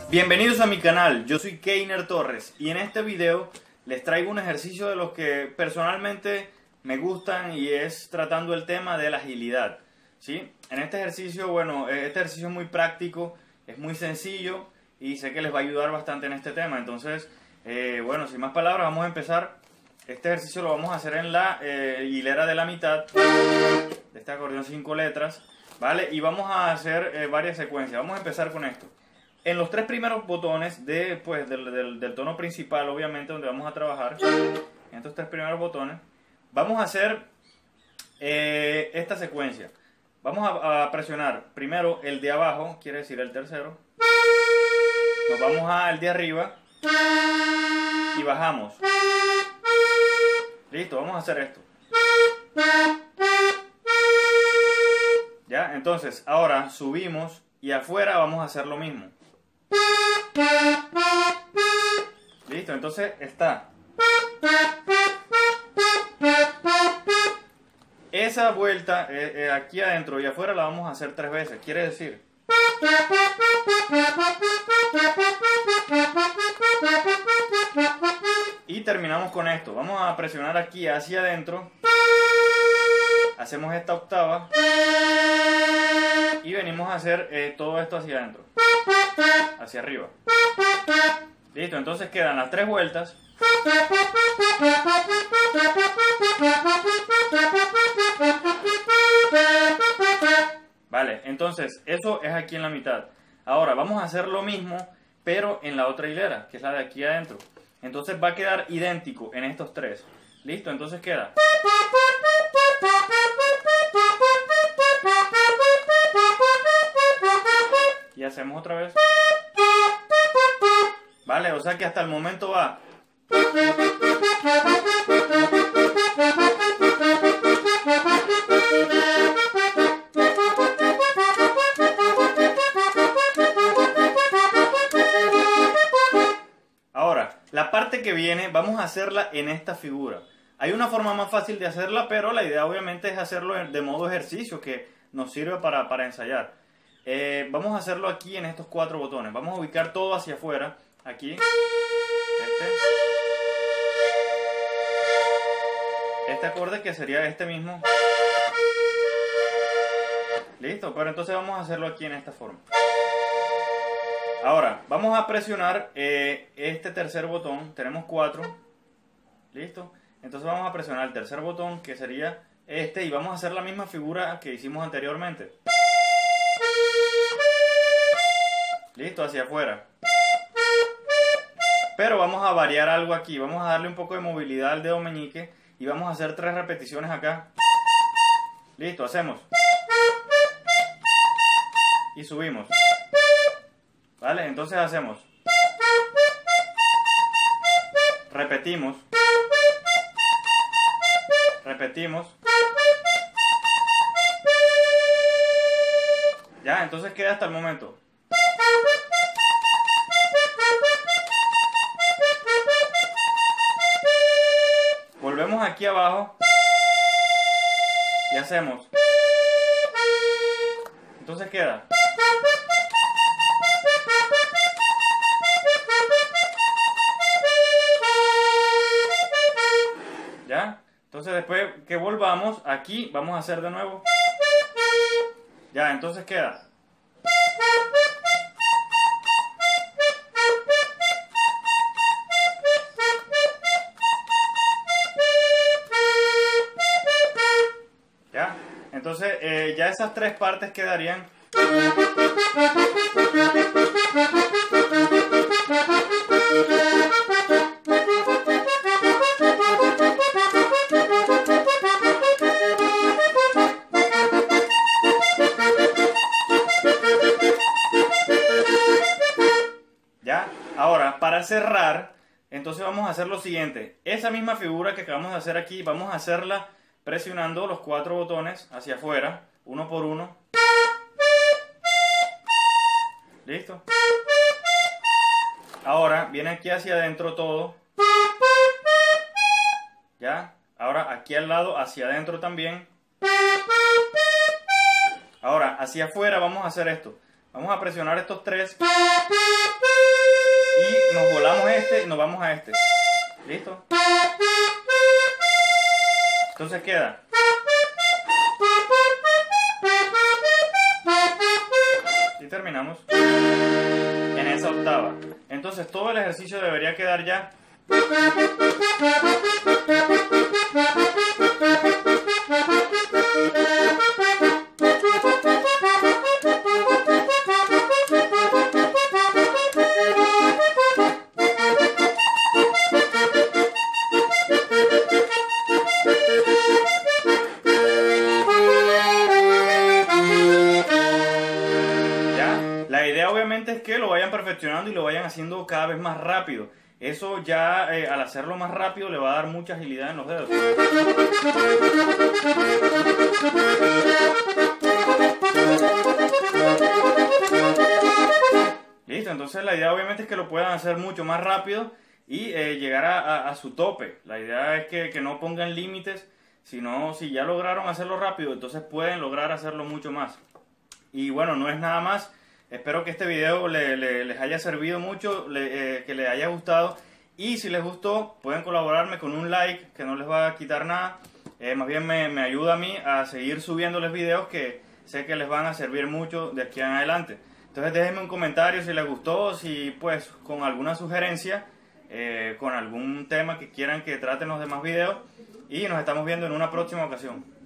Bienvenidos a mi canal, yo soy Keiner Torres y en este video les traigo un ejercicio de los que personalmente me gustan y es tratando el tema de la agilidad, ¿sí? En este ejercicio, bueno, este ejercicio es muy práctico, es muy sencillo y sé que les va a ayudar bastante en este tema. Entonces, bueno, sin más palabras, vamos a empezar. Este ejercicio lo vamos a hacer en la hilera de la mitad de este acordeón 5 letras, ¿vale? Y vamos a hacer varias secuencias. Vamos a empezar con esto. En los tres primeros botones del tono principal, obviamente, donde vamos a trabajar, en estos tres primeros botones, vamos a hacer esta secuencia. Vamos a presionar primero el de abajo, quiere decir el tercero. Nos vamos al de arriba y bajamos. Listo, vamos a hacer esto. Ya, entonces, ahora subimos y afuera vamos a hacer lo mismo. Listo, entonces está. Esa vuelta aquí adentro y afuera la vamos a hacer 3 veces. Quiere decir. Y terminamos con esto. Vamos a presionar aquí hacia adentro. Hacemos esta octava. Y venimos a hacer todo esto hacia adentro. Hacia arriba. Listo, entonces quedan las 3 vueltas. Vale, entonces eso es aquí en la mitad. Ahora vamos a hacer lo mismo, pero en la otra hilera, que es la de aquí adentro. Entonces va a quedar idéntico en estos 3. Listo, entonces queda. Y hacemos otra vez. Vale, o sea que hasta el momento va. Ahora, la parte que viene vamos a hacerla en esta figura. Hay una forma más fácil de hacerla, pero la idea obviamente es hacerlo de modo ejercicio, que nos sirve para ensayar. Vamos a hacerlo aquí en estos 4 botones. Vamos a ubicar todo hacia afuera. Aquí. Este acorde que sería este mismo. Listo, pero entonces vamos a hacerlo aquí en esta forma. Ahora, vamos a presionar este tercer botón. Tenemos 4. Listo. Entonces vamos a presionar el tercer botón, que sería este, y vamos a hacer la misma figura que hicimos anteriormente. Listo, hacia afuera. Pero vamos a variar algo aquí. Vamos a darle un poco de movilidad al dedo meñique y vamos a hacer 3 repeticiones acá. Listo, hacemos. Y subimos. ¿Vale? Entonces hacemos. Repetimos. Repetimos. Ya, entonces queda hasta el momento. Volvemos aquí abajo y hacemos. Entonces queda. ¿Ya? Entonces después que volvamos, aquí vamos a hacer de nuevo. Ya, entonces queda. ¿Ya? Entonces ya esas 3 partes quedarían. ¿Ya? Ahora, para cerrar, entonces vamos a hacer lo siguiente. Esa misma figura que acabamos de hacer aquí, vamos a hacerla presionando los 4 botones hacia afuera, uno por uno. ¿Listo? Ahora viene aquí hacia adentro todo. ¿Ya? Ahora aquí al lado hacia adentro también. Ahora hacia afuera vamos a hacer esto. Vamos a presionar estos tres y nos volamos este y nos vamos a este. ¿Listo? Entonces queda. Y terminamos en esa octava. Entonces todo el ejercicio debería quedar ya. La idea obviamente es que lo vayan perfeccionando y lo vayan haciendo cada vez más rápido. Eso ya al hacerlo más rápido le va a dar mucha agilidad en los dedos. Listo, entonces la idea obviamente es que lo puedan hacer mucho más rápido y llegar a su tope. La idea es que no pongan límites, sino si ya lograron hacerlo rápido, entonces pueden lograr hacerlo mucho más. Y bueno, no es nada más. Espero que este video les haya servido mucho, que les haya gustado. Y si les gustó, pueden colaborarme con un like, que no les va a quitar nada. Más bien me ayuda a mí a seguir subiéndoles videos que sé que les van a servir mucho de aquí en adelante. Entonces déjenme un comentario si les gustó, si pues con alguna sugerencia, con algún tema que quieran que traten los demás videos. Y nos estamos viendo en una próxima ocasión.